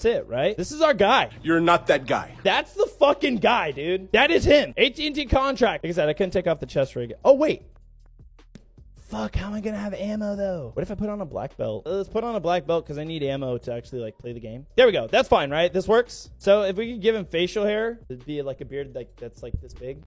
That's it, right? This is our guy. You're not that guy. That's the fucking guy, dude. That is him. AT&T contract. Like I said, I couldn't take off the chest rig. Oh, wait. Fuck, how am I gonna have ammo though? What if I put on a black belt? Let's put on a black belt because I need ammo to actually like play the game. There we go. That's fine, right? This works. So if we could give him facial hair, it'd be like a beard like that's like this big.